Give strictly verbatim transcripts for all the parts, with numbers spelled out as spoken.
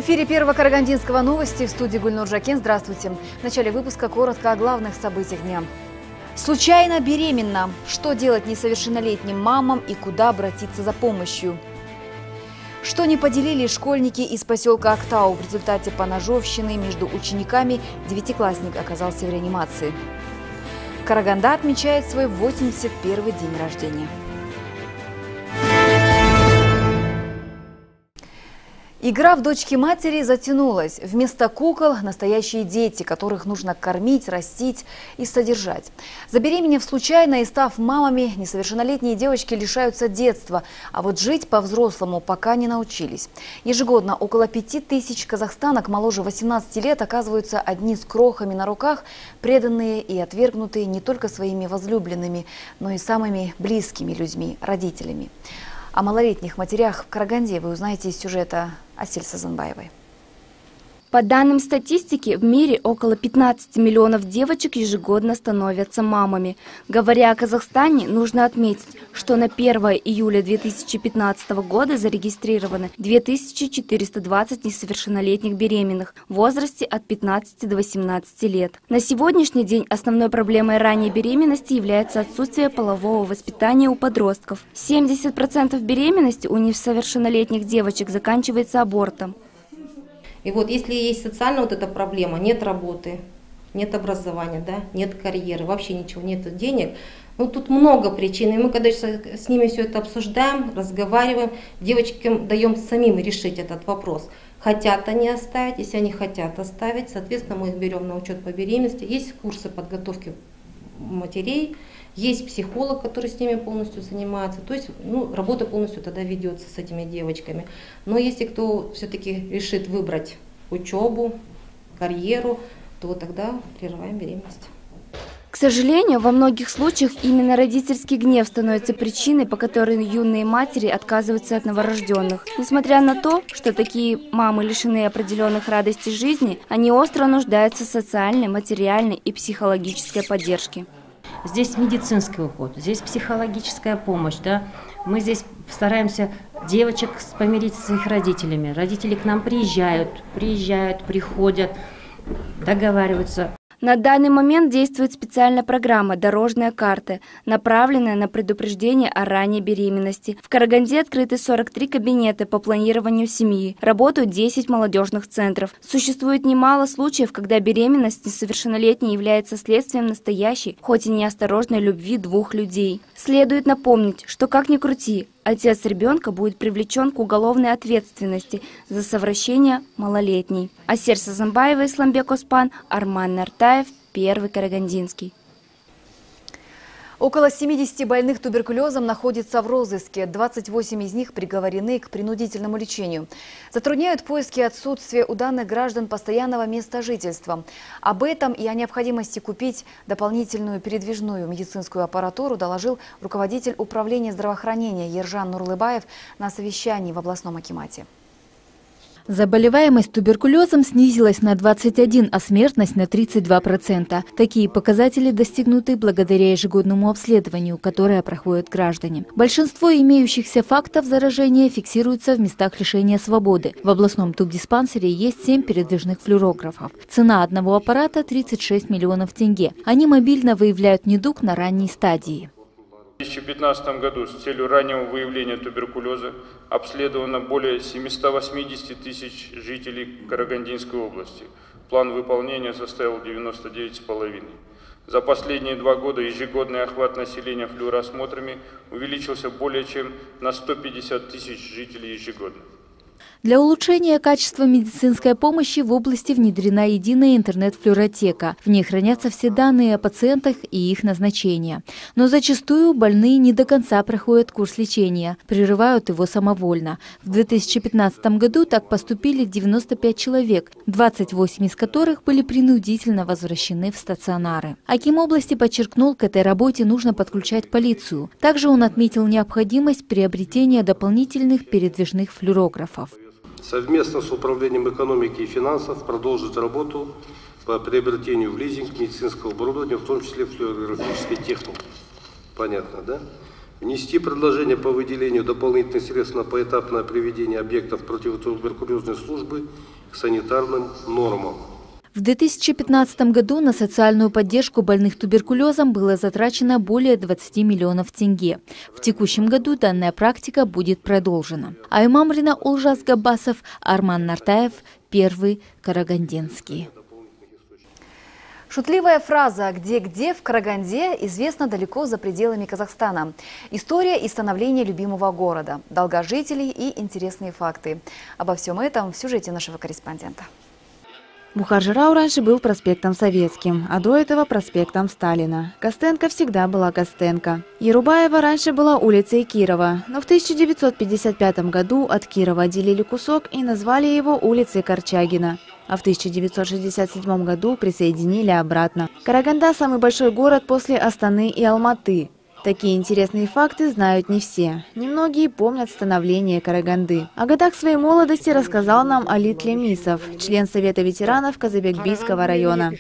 эфире Первого Карагандинского новости, в студии Гульнур Жакен. Здравствуйте. В начале выпуска коротко о главных событиях дня. Случайно беременна. Что делать несовершеннолетним мамам и куда обратиться за помощью? Что не поделили школьники из поселка Актау. В результате поножовщины между учениками девятиклассник оказался в реанимации. Караганда отмечает свой восемьдесят первый день рождения. Игра в дочки матери затянулась. Вместо кукол – настоящие дети, которых нужно кормить, растить и содержать. Забеременев случайно и став мамами, несовершеннолетние девочки лишаются детства, а вот жить по-взрослому пока не научились. Ежегодно около пяти тысяч казахстанок моложе восемнадцати лет оказываются одни с крохами на руках, преданные и отвергнутые не только своими возлюбленными, но и самыми близкими людьми – родителями. О малолетних матерях в Караганде вы узнаете из сюжета Асель Сазанбаевой. По данным статистики, в мире около пятнадцати миллионов девочек ежегодно становятся мамами. Говоря о Казахстане, нужно отметить, что на первое июля две тысячи пятнадцатого года зарегистрировано две тысячи четыреста двадцать несовершеннолетних беременных в возрасте от пятнадцати до восемнадцати лет. На сегодняшний день основной проблемой ранней беременности является отсутствие полового воспитания у подростков. семьдесят процентов беременности у несовершеннолетних девочек заканчивается абортом. И вот если есть социальная вот эта проблема, нет работы, нет образования, да, нет карьеры, вообще ничего, нет денег, ну тут много причин. И мы когда с ними все это обсуждаем, разговариваем, девочкам даем самим решить этот вопрос. Хотят они оставить, если они хотят оставить, соответственно, мы их берем на учет по беременности. Есть курсы подготовки матерей, есть психолог, который с ними полностью занимается. То есть ну, работа полностью тогда ведется с этими девочками. Но если кто все-таки решит выбрать учебу, карьеру, то вот тогда прерываем беременность. К сожалению, во многих случаях именно родительский гнев становится причиной, по которой юные матери отказываются от новорожденных. Несмотря на то, что такие мамы лишены определенных радостей жизни, они остро нуждаются в социальной, материальной и психологической поддержке. Здесь медицинский уход, здесь психологическая помощь, да. Мы здесь стараемся девочек помирить со своих родителями. Родители к нам приезжают, приезжают, приходят, договариваются. На данный момент действует специальная программа «Дорожная карта», направленная на предупреждение о ранней беременности. В Караганде открыты сорок три кабинета по планированию семьи. Работают десять молодежных центров. Существует немало случаев, когда беременность несовершеннолетней является следствием настоящей, хоть и неосторожной любви двух людей. Следует напомнить, что как ни крути, отец ребенка будет привлечен к уголовной ответственности за совращение малолетней. Асель Сазанбаева, Исламбек Оспан, Арман Нартаев, Первый Карагандинский. Около семидесяти больных туберкулезом находятся в розыске. двадцать восемь из них приговорены к принудительному лечению. Затрудняют поиски отсутствия у данных граждан постоянного места жительства. Об этом и о необходимости купить дополнительную передвижную медицинскую аппаратуру доложил руководитель управления здравоохранения Ержан Нурлыбаев на совещании в областном акимате. Заболеваемость туберкулезом снизилась на двадцать один, а смертность на тридцать два процента. Такие показатели достигнуты благодаря ежегодному обследованию, которое проходят граждане. Большинство имеющихся фактов заражения фиксируются в местах лишения свободы. В областном тубдиспансере есть семь передвижных флюорографов. Цена одного аппарата – тридцать шесть миллионов тенге. Они мобильно выявляют недуг на ранней стадии. В две тысячи пятнадцатом году с целью раннего выявления туберкулеза обследовано более семисот восьмидесяти тысяч жителей Карагандинской области. План выполнения составил девяносто девять и пять десятых. За последние два года ежегодный охват населения флюоросмотрами увеличился более чем на сто пятьдесят тысяч жителей ежегодно. Для улучшения качества медицинской помощи в области внедрена единая интернет-флюоротека. В ней хранятся все данные о пациентах и их назначения. Но зачастую больные не до конца проходят курс лечения, прерывают его самовольно. В две тысячи пятнадцатом году так поступили девяносто пять человек, двадцать восемь из которых были принудительно возвращены в стационары. Аким области подчеркнул, к этой работе нужно подключать полицию. Также он отметил необходимость приобретения дополнительных передвижных флюорографов. Совместно с Управлением экономики и финансов продолжить работу по приобретению в лизинг медицинского оборудования, в том числе флюорографической техники. Понятно, да? Внести предложение по выделению дополнительных средств на поэтапное приведение объектов противотуберкулезной службы к санитарным нормам. В две тысячи пятнадцатом году на социальную поддержку больных туберкулезом было затрачено более двадцати миллионов тенге. В текущем году данная практика будет продолжена. Аймамрина Олжас Габбасов, Арман Нартаев, Первый Карагандинский. Шутливая фраза «где-где» в Караганде известна далеко за пределами Казахстана. История и становление любимого города, долгожителей и интересные факты. Обо всем этом в сюжете нашего корреспондента. Бухар-Жырау раньше был проспектом Советским, а до этого проспектом Сталина. Костенко всегда была Костенко. Ерубаева раньше была улицей Кирова, но в тысяча девятьсот пятьдесят пятом году от Кирова отделили кусок и назвали его улицей Корчагина. А в тысяча девятьсот шестьдесят седьмом году присоединили обратно. Караганда – самый большой город после Астаны и Алматы. Такие интересные факты знают не все. Немногие помнят становление Караганды. О годах своей молодости рассказал нам Алит Лемисов, член Совета ветеранов Казабекбийского района.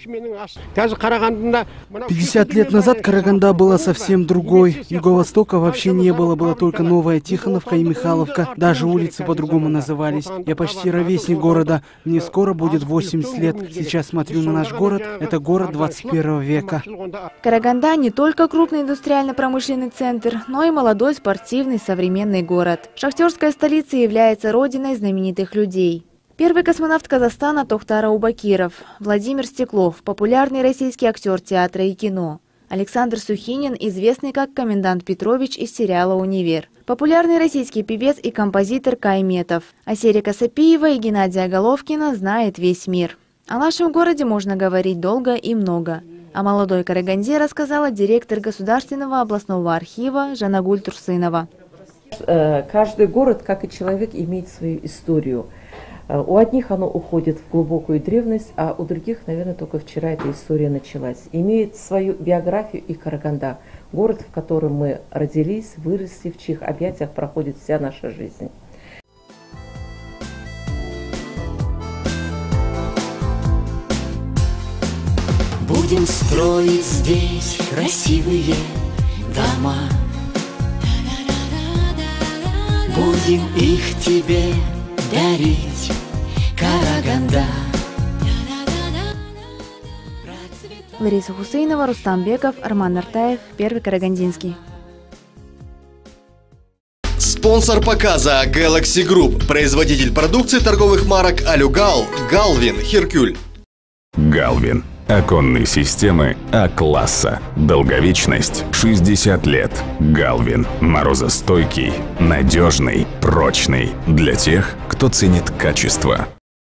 пятьдесят лет назад Караганда была совсем другой. Юго-Востока вообще не было, была только Новая Тихоновка и Михайловка. Даже улицы по-другому назывались. Я почти ровесник города. Мне скоро будет восемьдесят лет. Сейчас смотрю на наш город. Это город двадцать первого века. Караганда не только крупный индустриально-промышленный промышленный центр, но и молодой, спортивный, современный город. Шахтерская столица является родиной знаменитых людей. Первый космонавт Казахстана Тохтар Аубакиров, Владимир Стеклов, популярный российский актер театра и кино, Александр Сухинин, известный как комендант Петрович из сериала «Универ», популярный российский певец и композитор Кай Метов, а Серика Сапиева и Геннадия Головкина знает весь мир. О нашем городе можно говорить долго и много. О молодой Караганде рассказала директор Государственного областного архива Жанагуль Турсынова. Каждый город, как и человек, имеет свою историю. У одних оно уходит в глубокую древность, а у других, наверное, только вчера эта история началась. Имеет свою биографию и Караганда, город, в котором мы родились, выросли, в чьих объятиях проходит вся наша жизнь. Будем строить здесь красивые дома, будем их тебе дарить, Караганда. Лариса Хусейнова, Рустам Беков, Арман Нартаев, Первый Карагандинский. Спонсор показа Galaxy Group, производитель продукции торговых марок Алюгал, Галвин, Херкюль. Галвин. Оконные системы А-класса. Долговечность шестьдесят лет. Галвин. Морозостойкий, надежный, прочный. Для тех, кто ценит качество.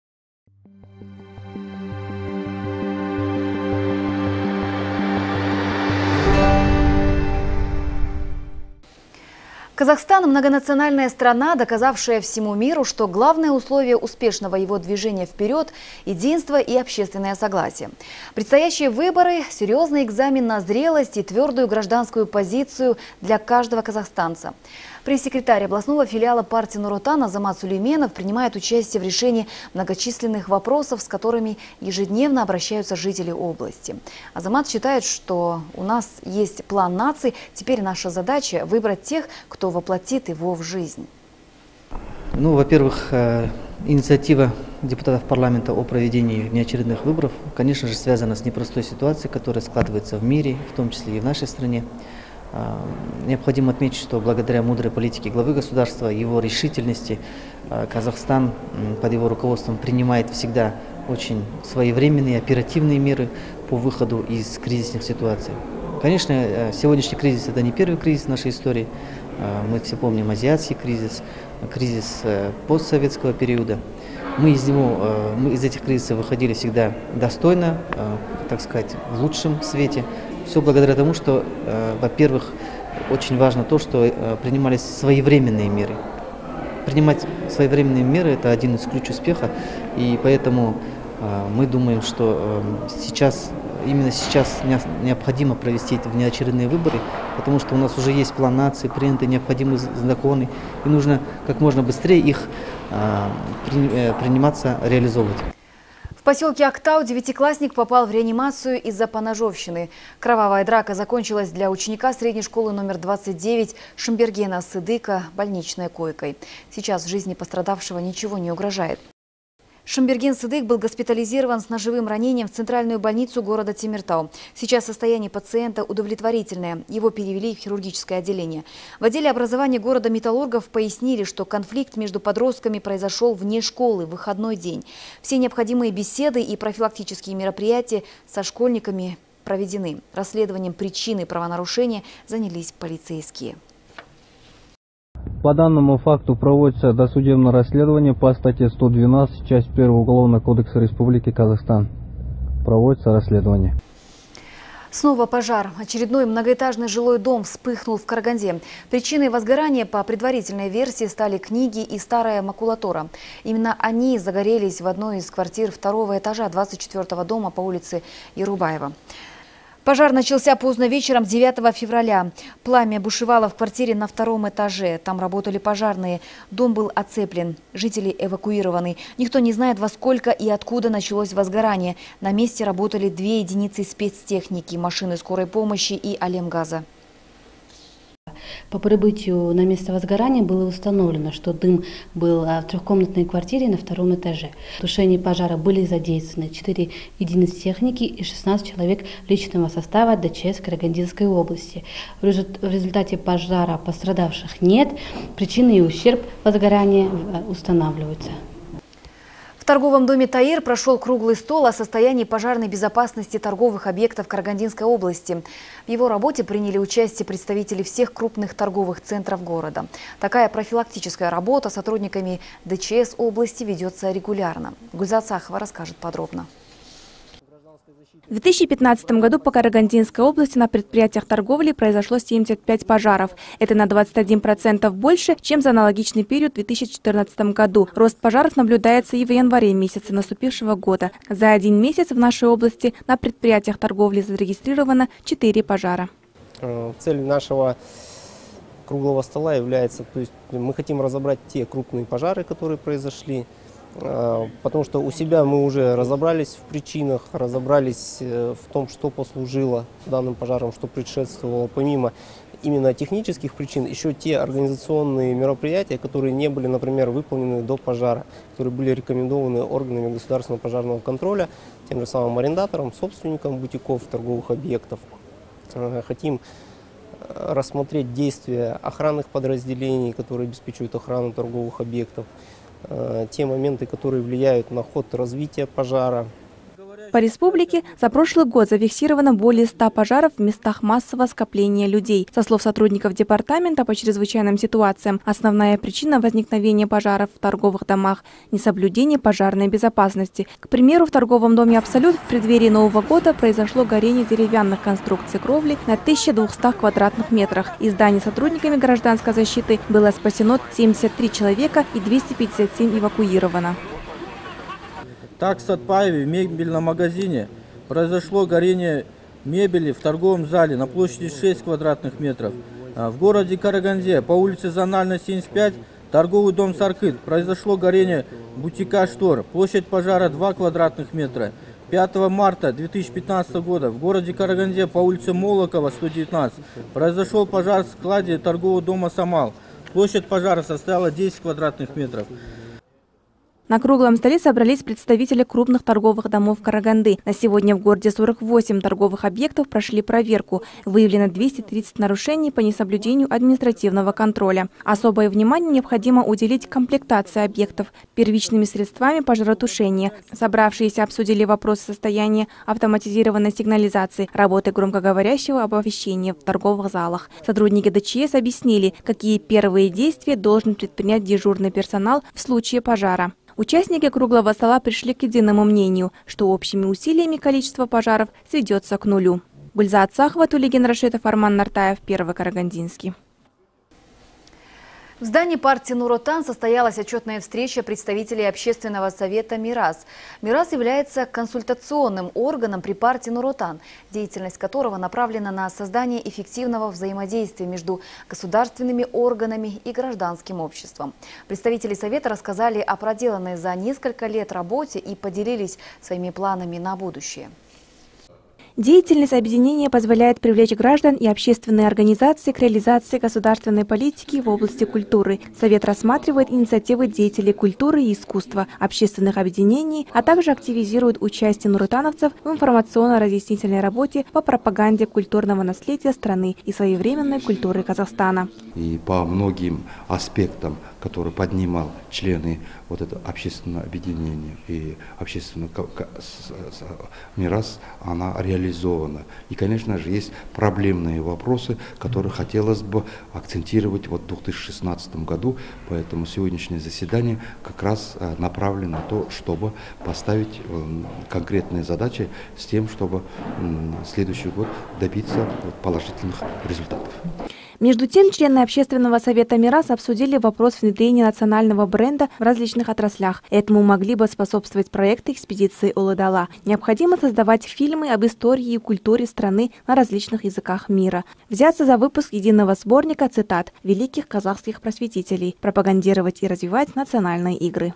Казахстан – многонациональная страна, доказавшая всему миру, что главное условие успешного его движения вперед – единство и общественное согласие. Предстоящие выборы – серьезный экзамен на зрелость и твердую гражданскую позицию для каждого казахстанца. Пресс-секретарь областного филиала партии Нур Отан Азамат Сулейменов принимает участие в решении многочисленных вопросов, с которыми ежедневно обращаются жители области. Азамат считает, что у нас есть план нации, теперь наша задача – выбрать тех, кто воплотит его в жизнь. Ну, во-первых, инициатива депутатов парламента о проведении внеочередных выборов, конечно же, связана с непростой ситуацией, которая складывается в мире, в том числе и в нашей стране. Необходимо отметить, что благодаря мудрой политике главы государства, его решительности, Казахстан под его руководством принимает всегда очень своевременные, оперативные меры по выходу из кризисных ситуаций. Конечно, сегодняшний кризис – это не первый кризис в нашей истории. Мы все помним азиатский кризис, кризис постсоветского периода. Мы из него, мы из этих кризисов выходили всегда достойно, так сказать, в лучшем свете. Все благодаря тому, что, во-первых, очень важно то, что принимались своевременные меры. Принимать своевременные меры – это один из ключей успеха, и поэтому мы думаем, что сейчас, именно сейчас необходимо провести внеочередные выборы, потому что у нас уже есть план нации, приняты необходимые законы, и нужно как можно быстрее их приниматься, реализовывать. В В поселке Актау девятиклассник попал в реанимацию из-за поножовщины. Кровавая драка закончилась для ученика средней школы номер двадцать девять Шамбергена Сыдыка больничной койкой. Сейчас жизни пострадавшего ничего не угрожает. Шамберген Сыдык был госпитализирован с ножевым ранением в центральную больницу города Темиртау. Сейчас состояние пациента удовлетворительное. Его перевели в хирургическое отделение. В отделе образования города Металлургов пояснили, что конфликт между подростками произошел вне школы в выходной день. Все необходимые беседы и профилактические мероприятия со школьниками проведены. Расследованием причины правонарушения занялись полицейские. По данному факту проводится досудебное расследование по статье сто двенадцать, часть первая Уголовного кодекса Республики Казахстан. Проводится расследование. Снова пожар. Очередной многоэтажный жилой дом вспыхнул в Караганде. Причиной возгорания по предварительной версии стали книги и старая макулатура. Именно они загорелись в одной из квартир второго этажа двадцать четвёртого дома по улице Ярубаева. Пожар начался поздно вечером девятого февраля. Пламя бушевало в квартире на втором этаже. Там работали пожарные. Дом был оцеплен. Жители эвакуированы. Никто не знает, во сколько и откуда началось возгорание. На месте работали две единицы спецтехники, машины скорой помощи и алемгаза. По прибытию на место возгорания было установлено, что дым был в трехкомнатной квартире на втором этаже. В тушении пожара были задействованы четыре единицы техники и шестнадцать человек личного состава ДЧС Карагандинской области. В результате пожара пострадавших нет, причины и ущерб возгорания устанавливаются. В торговом доме «Таир» прошел круглый стол о состоянии пожарной безопасности торговых объектов Карагандинской области. В его работе приняли участие представители всех крупных торговых центров города. Такая профилактическая работа сотрудниками ДЧС области ведется регулярно. Гульзат Сахова расскажет подробно. В две тысячи пятнадцатом году по Карагандинской области на предприятиях торговли произошло семьдесят пять пожаров. Это на двадцать один процент больше, чем за аналогичный период в две тысячи четырнадцатом году. Рост пожаров наблюдается и в январе месяце наступившего года. За один месяц в нашей области на предприятиях торговли зарегистрировано четыре пожара. Цель нашего круглого стола является, то есть мы хотим разобрать те крупные пожары, которые произошли. Потому что у себя мы уже разобрались в причинах, разобрались в том, что послужило данным пожарам, что предшествовало. Помимо именно технических причин, еще те организационные мероприятия, которые не были, например, выполнены до пожара, которые были рекомендованы органами государственного пожарного контроля, тем же самым арендаторам, собственникам бутиков, торговых объектов. Хотим рассмотреть действия охранных подразделений, которые обеспечивают охрану торговых объектов, те моменты, которые влияют на ход развития пожара. По республике за прошлый год зафиксировано более ста пожаров в местах массового скопления людей. Со слов сотрудников департамента по чрезвычайным ситуациям, основная причина возникновения пожаров в торговых домах – несоблюдение пожарной безопасности. К примеру, в торговом доме «Абсолют» в преддверии Нового года произошло горение деревянных конструкций кровли на тысяче двухстах квадратных метрах. Из здания сотрудниками гражданской защиты было спасено семьдесят три человека и двести пятьдесят семь эвакуировано. Так, в Сатпаеве, в мебельном магазине, произошло горение мебели в торговом зале на площади шесть квадратных метров. В городе Караганде по улице Зональной, семьдесят пять, торговый дом «Саркыт», произошло горение бутика «Штор», площадь пожара два квадратных метра. пятого марта две тысячи пятнадцатого года в городе Караганде по улице Молокова, сто девятнадцать, произошел пожар в складе торгового дома «Самал». Площадь пожара составила десять квадратных метров. На круглом столе собрались представители крупных торговых домов Караганды. На сегодня в городе сорок восемь торговых объектов прошли проверку. Выявлено двести тридцать нарушений по несоблюдению административного контроля. Особое внимание необходимо уделить комплектации объектов первичными средствами пожаротушения. Собравшиеся обсудили вопросы состояния автоматизированной сигнализации, работы громкоговорящего оповещения в торговых залах. Сотрудники ДЧС объяснили, какие первые действия должен предпринять дежурный персонал в случае пожара. Участники круглого стола пришли к единому мнению, что общими усилиями количество пожаров сведется к нулю. Гульзат Сахова, Тулигин Рашитов, Арман Нартаев, Первый Карагандинский. В здании партии Нур-Отан состоялась отчетная встреча представителей Общественного совета «Мирас». «Мирас» является консультационным органом при партии Нур-Отан, деятельность которого направлена на создание эффективного взаимодействия между государственными органами и гражданским обществом. Представители совета рассказали о проделанной за несколько лет работе и поделились своими планами на будущее. Деятельность объединения позволяет привлечь граждан и общественные организации к реализации государственной политики в области культуры. Совет рассматривает инициативы деятелей культуры и искусства, общественных объединений, а также активизирует участие нуротановцев в информационно-разъяснительной работе по пропаганде культурного наследия страны и своевременной культуры Казахстана. И по многим аспектам, которые поднимал члены вот этого общественного объединения и общественного МИРАС, она реализована. И, конечно же, есть проблемные вопросы, которые хотелось бы акцентировать вот в две тысячи шестнадцатом году, поэтому сегодняшнее заседание как раз направлено на то, чтобы поставить конкретные задачи с тем, чтобы следующий год добиться положительных результатов. Между тем, члены Общественного совета МИРАС обсудили вопрос внедрения национального бренда в различных отраслях. Этому могли бы способствовать проекты экспедиции Улы-Дала. Необходимо создавать фильмы об истории и культуре страны на различных языках мира. Взяться за выпуск единого сборника цитат великих казахских просветителей, пропагандировать и развивать национальные игры.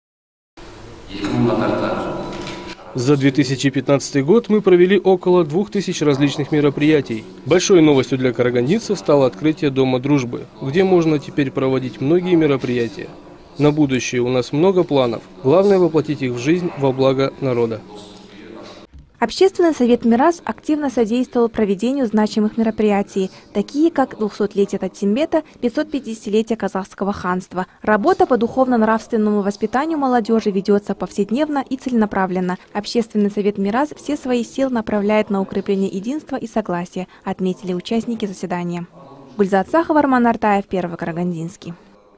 За две тысячи пятнадцатый год мы провели около двух тысяч различных мероприятий. Большой новостью для карагандинцев стало открытие Дома дружбы, где можно теперь проводить многие мероприятия. На будущее у нас много планов. Главное воплотить их в жизнь во благо народа. Общественный совет МИРАС активно содействовал проведению значимых мероприятий, такие как двухсотлетие Татимбета, пятисотпятидесятилетие казахского ханства. Работа по духовно-нравственному воспитанию молодежи ведется повседневно и целенаправленно. Общественный совет МИРАС все свои силы направляет на укрепление единства и согласия, отметили участники заседания. Гульзат Сахова, Арман Артаев, Первый Карагандинский.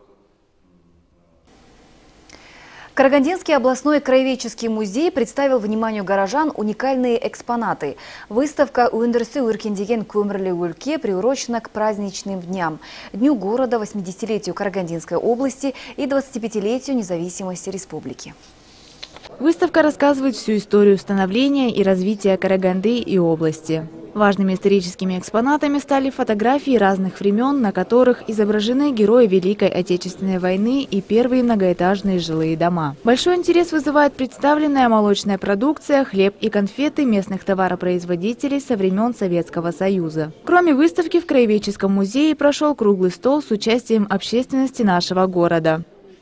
Карагандинский областной краеведческий музей представил вниманию горожан уникальные экспонаты. Выставка «Ундерсы Уркиндеген Көмірлі өлке» приурочена к праздничным дням, Дню города, восьмидесятилетию Карагандинской области и двадцатипятилетию независимости республики. Выставка рассказывает всю историю становления и развития Караганды и области. Важными историческими экспонатами стали фотографии разных времен, на которых изображены герои Великой Отечественной войны и первые многоэтажные жилые дома. Большой интерес вызывает представленная молочная продукция, хлеб и конфеты местных товаропроизводителей со времен Советского Союза. Кроме выставки, в Краеведческом музее прошел круглый стол с участием общественности нашего города.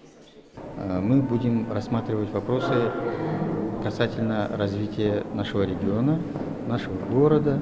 Мы будем рассматривать вопросы касательно развития нашего региона, нашего города,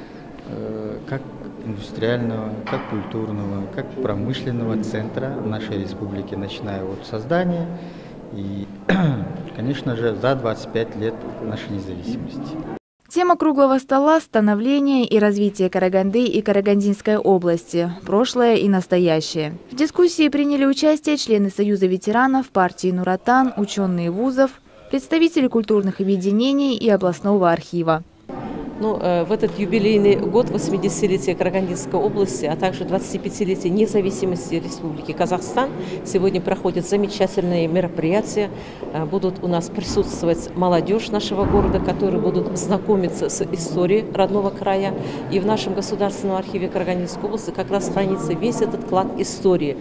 как индустриального, как культурного, как промышленного центра нашей республики, начиная от создания и, конечно же, за двадцать пять лет нашей независимости. Тема круглого стола – становление и развитие Караганды и Карагандинской области, прошлое и настоящее. В дискуссии приняли участие члены Союза ветеранов, партии Нур-Отан, ученые вузов, представители культурных объединений и областного архива. Ну, в этот юбилейный год восьмидесятилетия Карагандинской области, а также двадцатипятилетия независимости Республики Казахстан, сегодня проходят замечательные мероприятия. Будут у нас присутствовать молодежь нашего города, которые будут знакомиться с историей родного края. И в нашем государственном архиве Карагандинской области как раз хранится весь этот клад истории.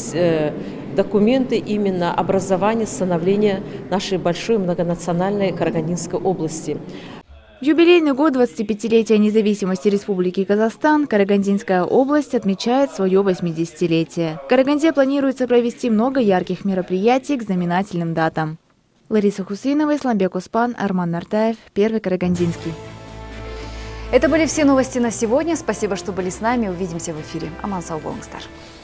Документы именно образования, становления нашей большой многонациональной Карагандинской области. В юбилейный год двадцатипятилетия независимости Республики Казахстан Карагандинская область отмечает свое восьмидесятилетие. В Караганде планируется провести много ярких мероприятий к знаменательным датам. Лариса Хусейнова, Исламбек Успан, Арман Артаев, Первый Карагандинский. Это были все новости на сегодня. Спасибо, что были с нами. Увидимся в эфире. Аман сау болыңыздар.